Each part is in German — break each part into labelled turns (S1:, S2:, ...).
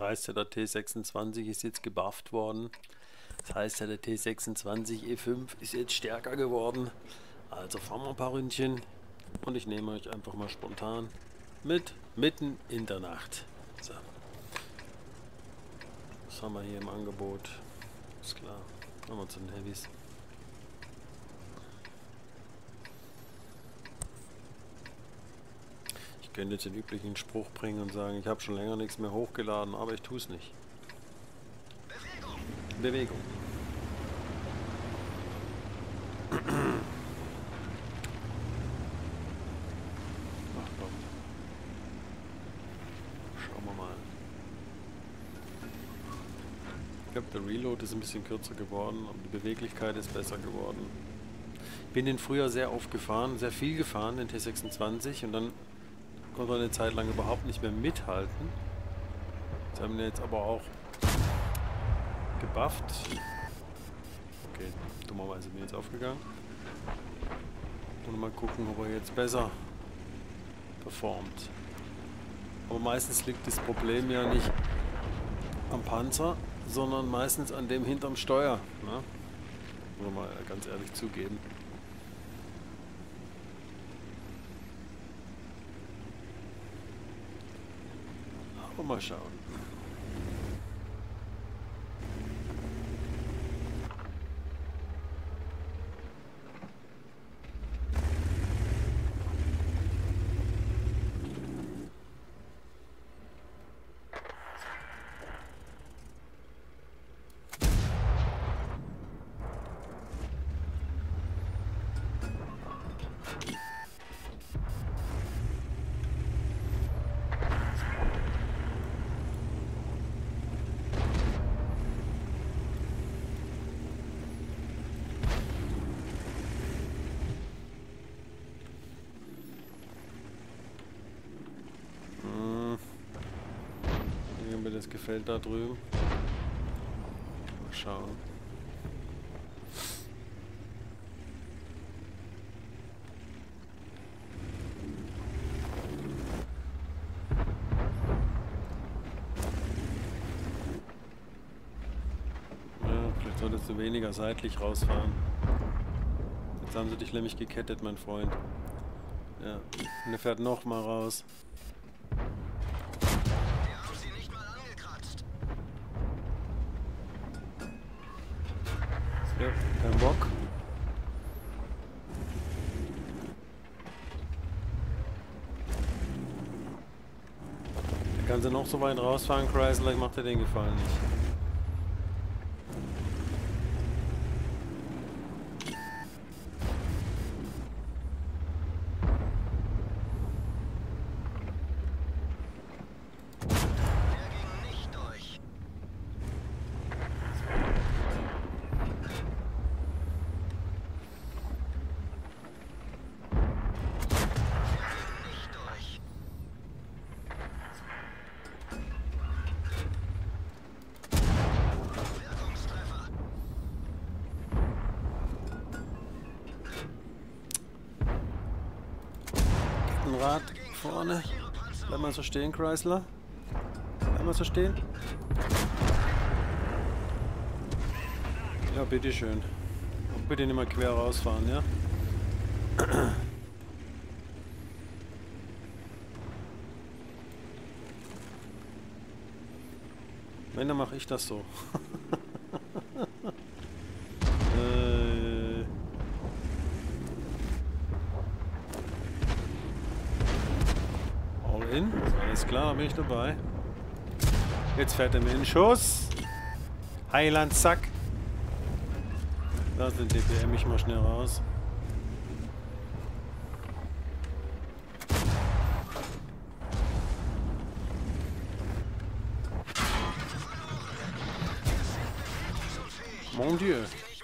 S1: weißt ja, der T26 ist jetzt gebufft worden. Das heißt ja, der T26 E5 ist jetzt stärker geworden. Also fahren wir ein paar Ründchen und ich nehme euch einfach mal spontan mit, mitten in der Nacht. So. Was haben wir hier im Angebot? Ist klar. Machen wir zu den Heavys. Ich könnte jetzt den üblichen Spruch bringen und sagen, ich habe schon länger nichts mehr hochgeladen, aber ich tue es nicht. Bewegung. Ach komm. Schauen wir mal. Ich glaube, der Reload ist ein bisschen kürzer geworden, aber die Beweglichkeit ist besser geworden. Ich bin den früher sehr oft gefahren, sehr viel gefahren, den T26, und dann konnte man eine Zeit lang überhaupt nicht mehr mithalten. Sie haben ihn jetzt aber auch gebufft. Okay, dummerweise bin ich jetzt aufgegangen. Und mal gucken, ob er jetzt besser performt. Aber meistens liegt das Problem ja nicht am Panzer, sondern meistens an dem hinterm Steuer. Ne? Muss man mal ganz ehrlich zugeben. Aber mal schauen. Mir das gefällt da drüben. Mal schauen. Ja, vielleicht solltest du weniger seitlich rausfahren. Jetzt haben sie dich nämlich gekettet, mein Freund. Ja, und er fährt noch mal raus. Ja, kein Bock. Da kann sie noch so weit rausfahren, Chrysler, ich mach dir den Gefallen nicht. Rad vorne. Bleib mal so stehen, Chrysler. Bleib mal so stehen. Ja, bitteschön. Und bitte nicht mal quer rausfahren, ja? Wenn, dann mache ich das so. Alles klar, bin ich dabei. Jetzt fährt er mir in den Schuss. Heiland, zack. Da sind DPM, ich mal schnell raus. Mon Dieu.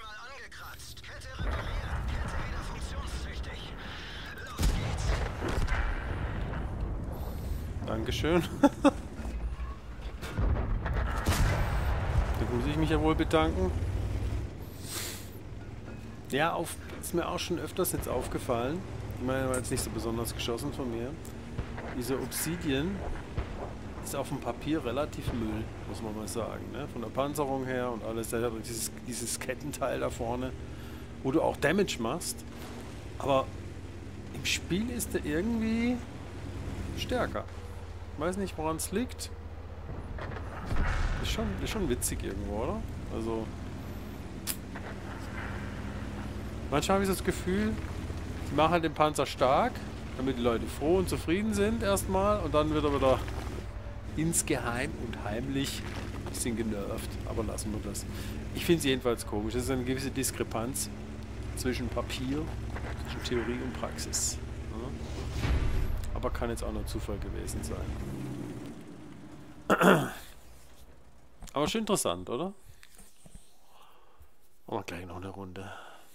S1: Dankeschön. Da muss ich mich ja wohl bedanken. Ja, ist mir auch schon öfters jetzt aufgefallen. Ich meine, war jetzt nicht so besonders geschossen von mir. Diese Obsidian ist auf dem Papier relativ Müll, muss man mal sagen. Ne? Von der Panzerung her und alles. Der hat dieses Kettenteil da vorne, wo du auch Damage machst. Aber im Spiel ist er irgendwie stärker. Ich weiß nicht, woran es liegt. Ist schon witzig irgendwo, oder? Also manchmal habe ich das Gefühl, sie machen halt den Panzer stark, damit die Leute froh und zufrieden sind erstmal und dann wird er wieder insgeheim und heimlich ein bisschen genervt. Aber lassen wir das. Ich finde es jedenfalls komisch. Es ist eine gewisse Diskrepanz zwischen Papier, zwischen Theorie und Praxis. Ja? Aber kann jetzt auch nur Zufall gewesen sein. Aber schon interessant, oder? Machen wir gleich noch eine Runde.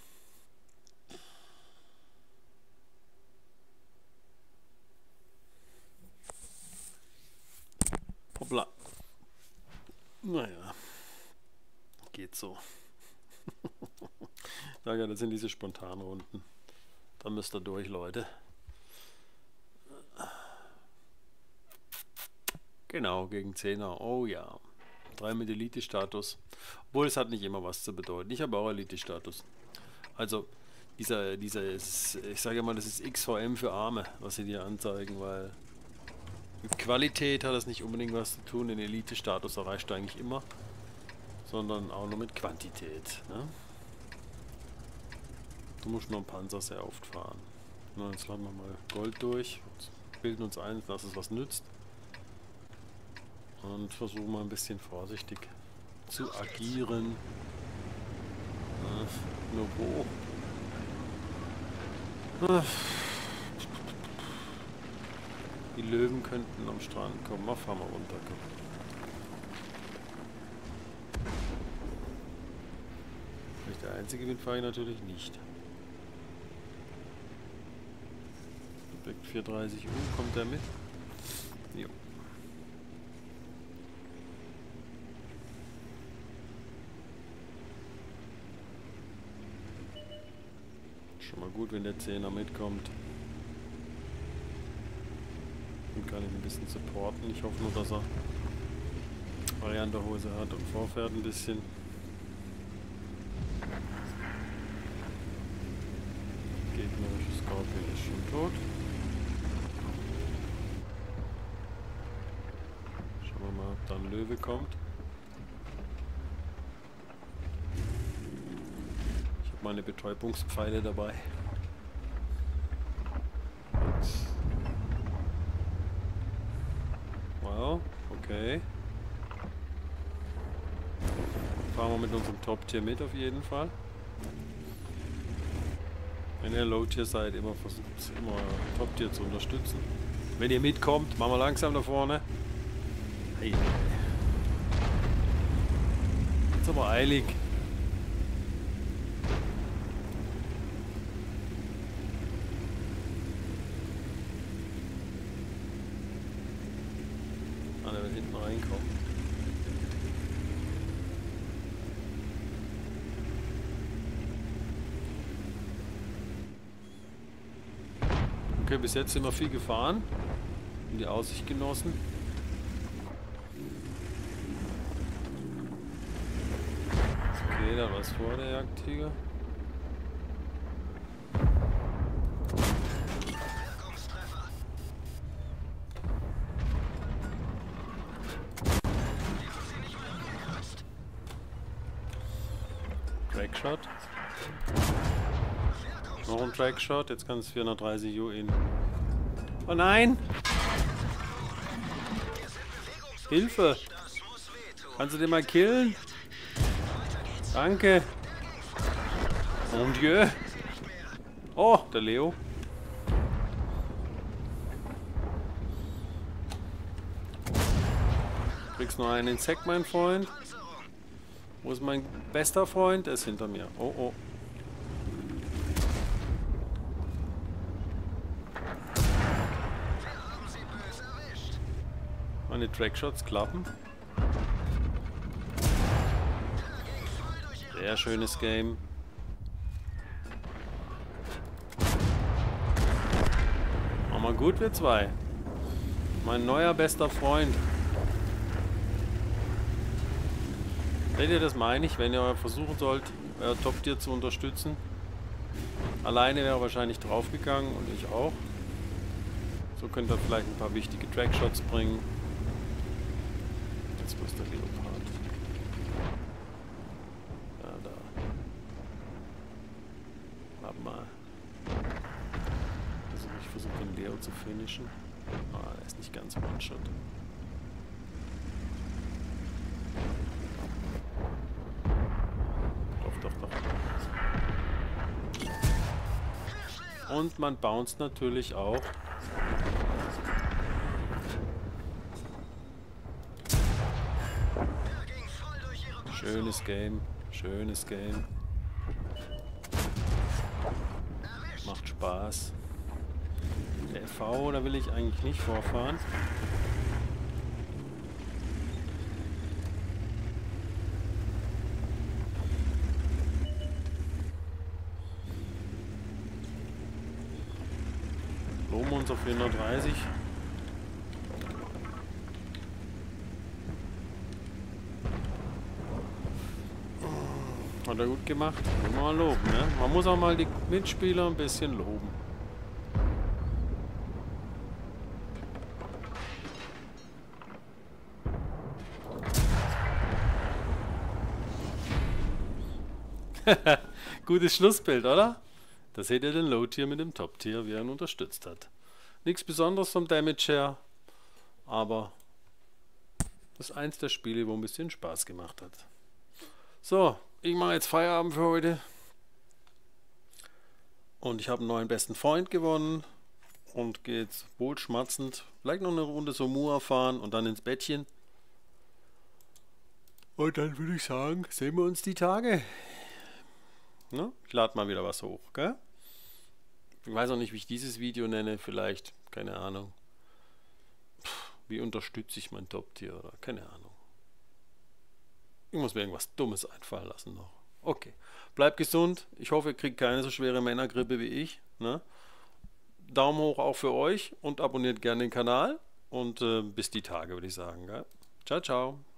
S1: Hoppla. Naja. Geht so. Ja, das sind diese Spontanrunden. Da müsst ihr durch, Leute. Genau, gegen 10er. Oh ja. 3 mit Elite-Status. Obwohl, es hat nicht immer was zu bedeuten. Ich habe auch Elite-Status. Also, ich sage mal, das ist XVM für Arme, was sie dir anzeigen, weil mit Qualität hat das nicht unbedingt was zu tun. Den Elite-Status erreichst du eigentlich immer, sondern auch nur mit Quantität. Ne? Du musst nur einen Panzer sehr oft fahren. Na, jetzt laden wir mal Gold durch, bilden uns ein, dass es was nützt. Und versuchen mal ein bisschen vorsichtig zu agieren. Nur wo? Die Löwen könnten am Strand kommen. Mal fahren wir runter. Vielleicht der einzige Wind fahre ich natürlich nicht. Objekt 430 U, kommt der mit? Jo. Schon mal gut, wenn der 10er mitkommt. Dann kann ich ein bisschen supporten. Ich hoffe nur, dass er Varianterhose hat und vorfährt ein bisschen. Gegnerische Scorpion ist schon tot. Schauen wir mal, ob da ein Löwe kommt. Ich habe meine Betäubungspfeile dabei. Wow, okay. Fahren wir mit unserem Top-Tier mit auf jeden Fall. Wenn ihr Low-Tier seid, immer versucht, immer Top-Tier zu unterstützen. Wenn ihr mitkommt, machen wir langsam da vorne. Hey. Ist aber eilig. Ah, der will hinten reinkommen. Okay, bis jetzt sind wir viel gefahren und die Aussicht genossen. Okay, da war es vor der Jagdtiger. Trackshot. Noch ein Trackshot, jetzt kann es 430 U in. Oh nein! Hilfe! Kannst du den mal killen? Danke! Mon Dieu! Oh, der Leo. Kriegst noch einen Insekt, mein Freund. Wo ist mein bester Freund? Der ist hinter mir. Oh, oh. Meine Trackshots klappen. Sehr schönes Game. Machen wir gut, wir zwei. Mein neuer bester Freund. Seht ihr, das meine ich, wenn ihr versuchen sollt, euer Top-Tier zu unterstützen. Alleine wäre er wahrscheinlich draufgegangen und ich auch. So könnt ihr vielleicht ein paar wichtige Trackshots bringen. Jetzt bloß der Leopard. Ja, da. Warte mal. Also ich versuche den Leo zu finishen. Ah, er ist nicht ganz One-Shot. Doch. Und man bounced natürlich auch. Schönes Game. Macht Spaß. Der FV, da will ich eigentlich nicht vorfahren. Loben wir uns auf 430. Hat er gut gemacht. Muss man mal loben, ne? Man muss auch mal die Mitspieler ein bisschen loben. Gutes Schlussbild, oder? Da seht ihr den Low-Tier mit dem Top-Tier, wie er ihn unterstützt hat. Nichts Besonderes vom Damage her, aber das ist eins der Spiele, wo ein bisschen Spaß gemacht hat. So, ich mache jetzt Feierabend für heute. Und ich habe einen neuen besten Freund gewonnen. Und gehe jetzt wohlschmatzend vielleicht noch eine Runde so Mua fahren und dann ins Bettchen. Und dann würde ich sagen, sehen wir uns die Tage. Ne? Ich lade mal wieder was hoch, gell? Ich weiß auch nicht, wie ich dieses Video nenne. Vielleicht, keine Ahnung. Wie unterstütze ich mein Top-Tier oder keine Ahnung. Ich muss mir irgendwas Dummes einfallen lassen noch. Okay. Bleibt gesund. Ich hoffe, ihr kriegt keine so schwere Männergrippe wie ich. Ne? Daumen hoch auch für euch und abonniert gerne den Kanal. Und bis die Tage, würde ich sagen. Gell? Ciao, ciao.